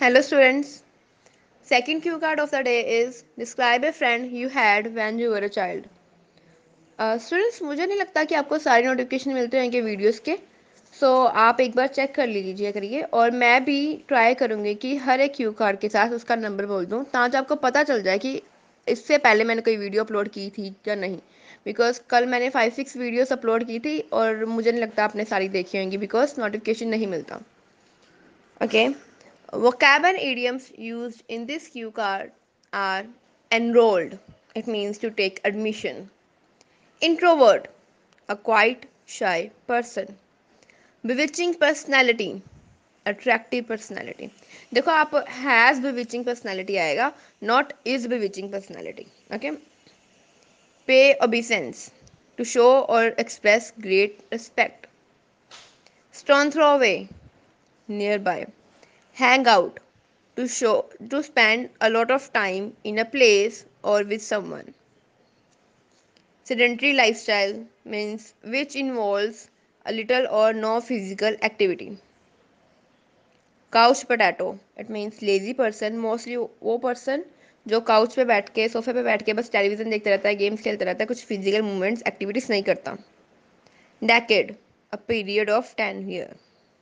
Hello students. Second cue card of the day is describe a friend you had when you were a child. Students मुझे नहीं लगता कि आपको सारी notification मिलते हैं इनके वीडियोस के आप एक बार चेक कर लीजिए करिए और मैं भी ट्राई करूँगी कि हर एक क्यू कार्ड के साथ उसका नंबर बोल दूँ ताकि आपको पता चल जाए कि इससे पहले मैंने कोई वीडियो अपलोड की थी या नहीं। बिकॉज कल मैंने 5-6 वीडियोस अपलोड की थी और मुझे नहीं लगता आपने सारी देखी होंगी बिकॉज नोटिफिकेशन नहीं मिलता। Okay. Vocab and idioms used in this cue card are enrolled, it means to take admission. Introvert, a quiet, shy person. Bewitching personality, attractive personality. देखो आप has bewitching personality आएगा, not is bewitching personality. Okay. Pay obeisance, to show or express great respect. Stone throw away, nearby. Hang out, to show to spend a lot of time in a place or with someone. Sedentary lifestyle means which involves a little or no physical activity. Couch potato, it means lazy person, mostly वो person जो couch पे बैठ के सोफे पे बैठ के बस टेलीविजन देखते रहता है, गेम्स खेलता रहता है, कुछ फिजिकल मूवमेंट्स एक्टिविटीज नहीं करता. Decade, a period of 10 years.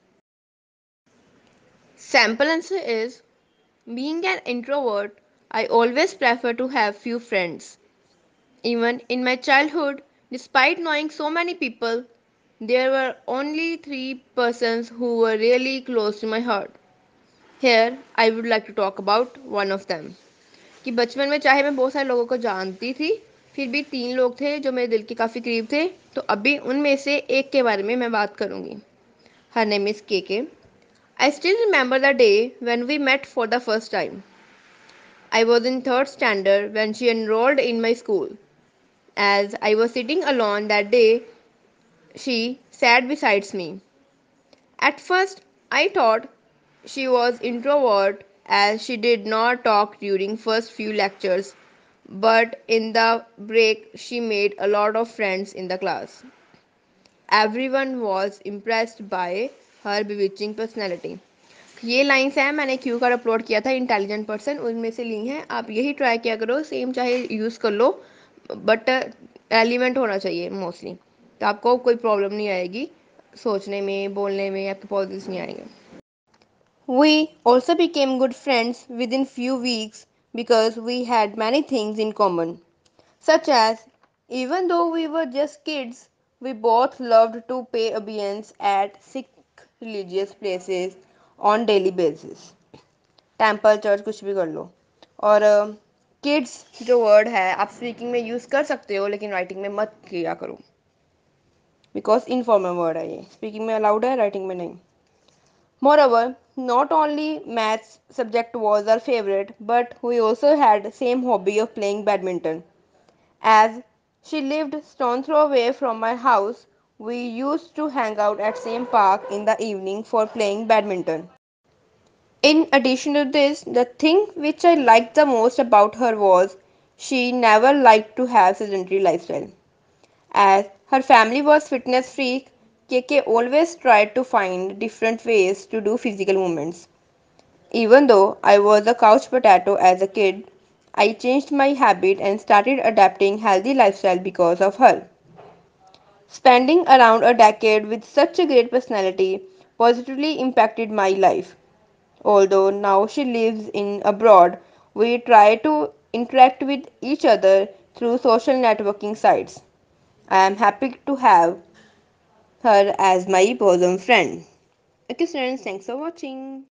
Sample answer is being an introvert, I always prefer to have few friends. Even in my childhood, despite knowing so many people, there were only 3 persons who were really close to my heart. Here, I would like to talk about one of them. कि बचपन में चाहे मैं बहुत सारे लोगों को जानती थी, फिर भी 3 लोग थे जो मेरे दिल के काफ़ी करीब थे, तो अभी उनमें से एक के बारे में मैं बात करूँगी. Her name is KK. I still remember the day when we met for the first time. I was in third standard when she enrolled in my school. As I was sitting alone that day, she sat beside me. At first, I thought she was introvert as she did not talk during first few lectures, but in the break she made a lot of friends in the class. Everyone was impressed by her bewitching personality. ये lines हैं मैंने Q card upload किया था intelligent person उनमें से ली हैं. आप यही ट्राई किया करो, सेम चाहे यूज़ कर लो बट एलिमेंट होना चाहिए मोस्टली, तो आपको कोई प्रॉब्लम नहीं आएगी सोचने में, बोलने में, आपके पॉजिटिव नहीं आएंगे. We also became good friends within few weeks because we had many things in common, such as even though we were just kids, we both loved to pay obedience at Sikh religious places on daily basis. Temple church कुछ भी कर लो. और kids जो word है आप speaking में use कर सकते हो लेकिन राइटिंग में मत किया करो बिकॉज इनफॉर्मल वर्ड है ये, स्पीकिंग में अलाउड है, राइटिंग में नहीं. Moreover, not only maths subject was our favorite, but we also had same hobby of playing badminton. As she lived stone throw away from my house, we used to hang out at same park in the evening for playing badminton. In addition to this, the thing which I liked the most about her was she never liked to have sedentary lifestyle. As her family was fitness freak, KK always tried to find different ways to do physical movements. Even though I was a couch potato as a kid, I changed my habit and started adapting healthy lifestyle because of her. Spending around a decade with such a great personality positively impacted my life. Although now she lives in abroad, we try to interact with each other through social networking sites. I am happy to have her as my bosom friend. Okay, students, thanks for watching.